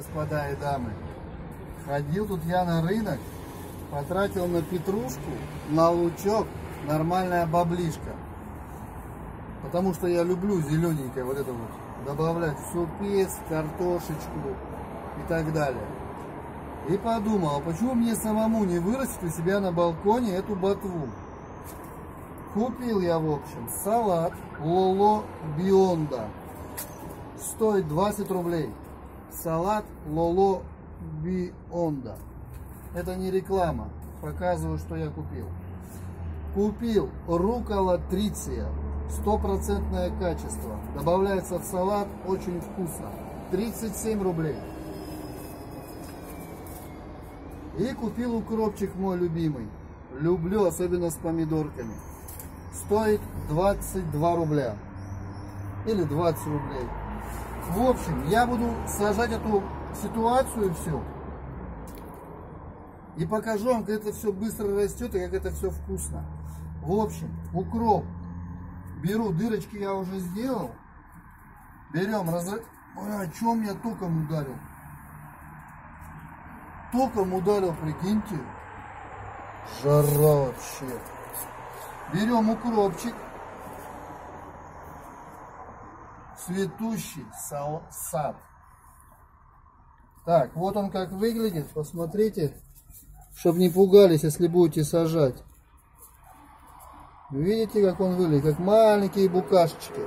господа и дамы. Ходил тут я на рынок, потратил на петрушку, на лучок нормальная баблишка. Потому что я люблю зелененькое вот это вот добавлять в супец, картошечку и так далее. И подумал, а почему мне самому не вырастить у себя на балконе эту ботву? Купил я, в общем, салат Лоло Бионда. Стоит 20 рублей. Салат Лоло Бионда. Это не реклама. Показываю, что я купил. Купил руккола триция. 100% качество. Добавляется в салат. Очень вкусно. 37 рублей. И купил укропчик мой любимый. Люблю, особенно с помидорками. Стоит 22 рубля. Или 20 рублей. В общем, я буду сажать эту ситуацию всю. И покажу вам, как это все быстро растет и как это все вкусно. В общем, укроп. Беру, дырочки я уже сделал. Берем, Ой, о чем я током ударил? Током ударил, прикиньте. Жара вообще. Берем укропчик. Цветущий сад. Так, вот он как выглядит. Посмотрите, чтобы не пугались, если будете сажать. Видите, как он выглядит? Как маленькие букашечки.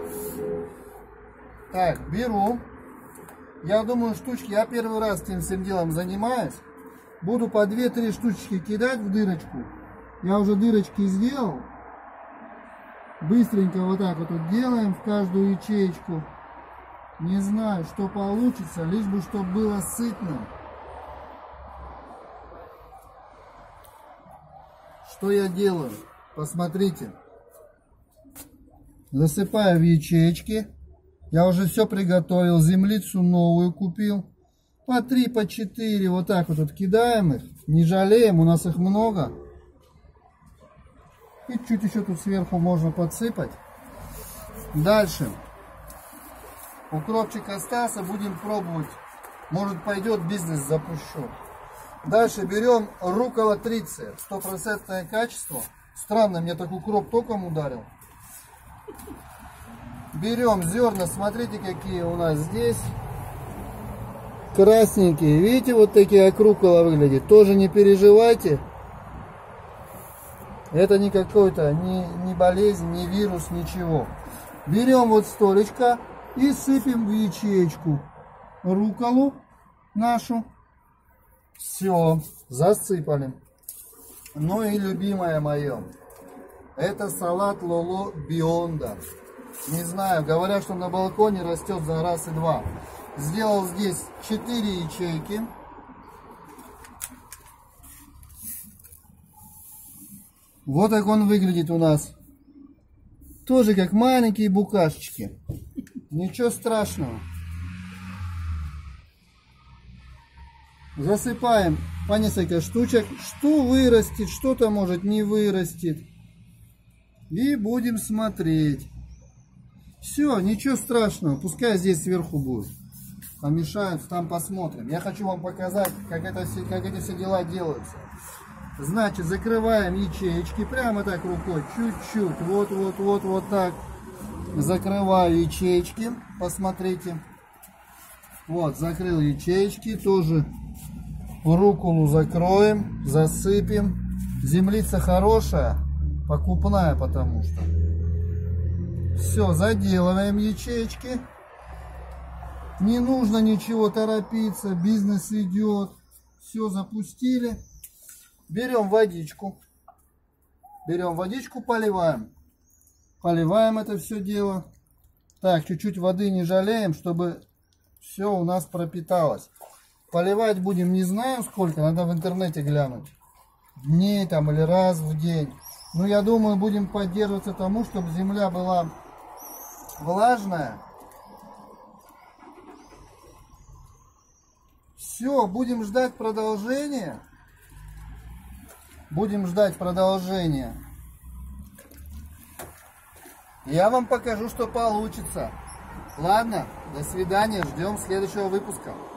Так, беру. Я думаю, штучки, я первый раз этим всем делом занимаюсь. Буду по 2-3 штучки кидать в дырочку. Я уже дырочки сделал. Быстренько вот так вот делаем в каждую ячеечку. Не знаю, что получится, лишь бы чтобы было сытно. Что я делаю? Посмотрите. Засыпаю в ячеечки. Я уже все приготовил. Землицу новую купил. По 3, по 4. Вот так вот кидаем их. Не жалеем, у нас их много. И чуть еще тут сверху можно подсыпать. Дальше. Укропчик остался. Будем пробовать. Может, пойдет, бизнес запущу. Дальше берем руккола триция. 100% качество. Странно, мне так укроп током ударил. Берем зерна. Смотрите, какие у нас здесь. Красненькие. Видите, вот такие, как руккола выглядит. Тоже не переживайте. Это не какой-то, не болезнь, не вирус, ничего. Берем вот столечко и сыпем в ячеечку рукколу нашу. Все, засыпали. Ну и любимое мое. Это салат Лоло Бионда. Не знаю, говорят, что на балконе растет за раз и два. Сделал здесь 4 ячейки. Вот как он выглядит у нас. Тоже как маленькие букашечки. Ничего страшного. Засыпаем по несколько штучек. Что вырастет, что-то может не вырастет. И будем смотреть. Все, ничего страшного. Пускай здесь сверху будет. Помешают, там посмотрим. Я хочу вам показать, как эти все дела делаются. Значит, закрываем ячеечки прямо так рукой, чуть-чуть, вот так. Закрываю ячеечки, посмотрите. Вот, закрыл ячеечки, тоже рукколу закроем, засыпем. Землица хорошая, покупная потому что. Все, заделываем ячеечки. Не нужно ничего торопиться, бизнес идет. Все, запустили. Берем водичку, поливаем. Поливаем это все дело. Так, чуть-чуть воды не жалеем, чтобы все у нас пропиталось. Поливать будем не знаю сколько, надо в интернете глянуть. Дней там или раз в день. Но я думаю, будем поддерживаться тому, чтобы земля была влажная. Все, будем ждать продолжения. Будем ждать продолжения. Я вам покажу, что получится. Ладно, до свидания, ждем следующего выпуска.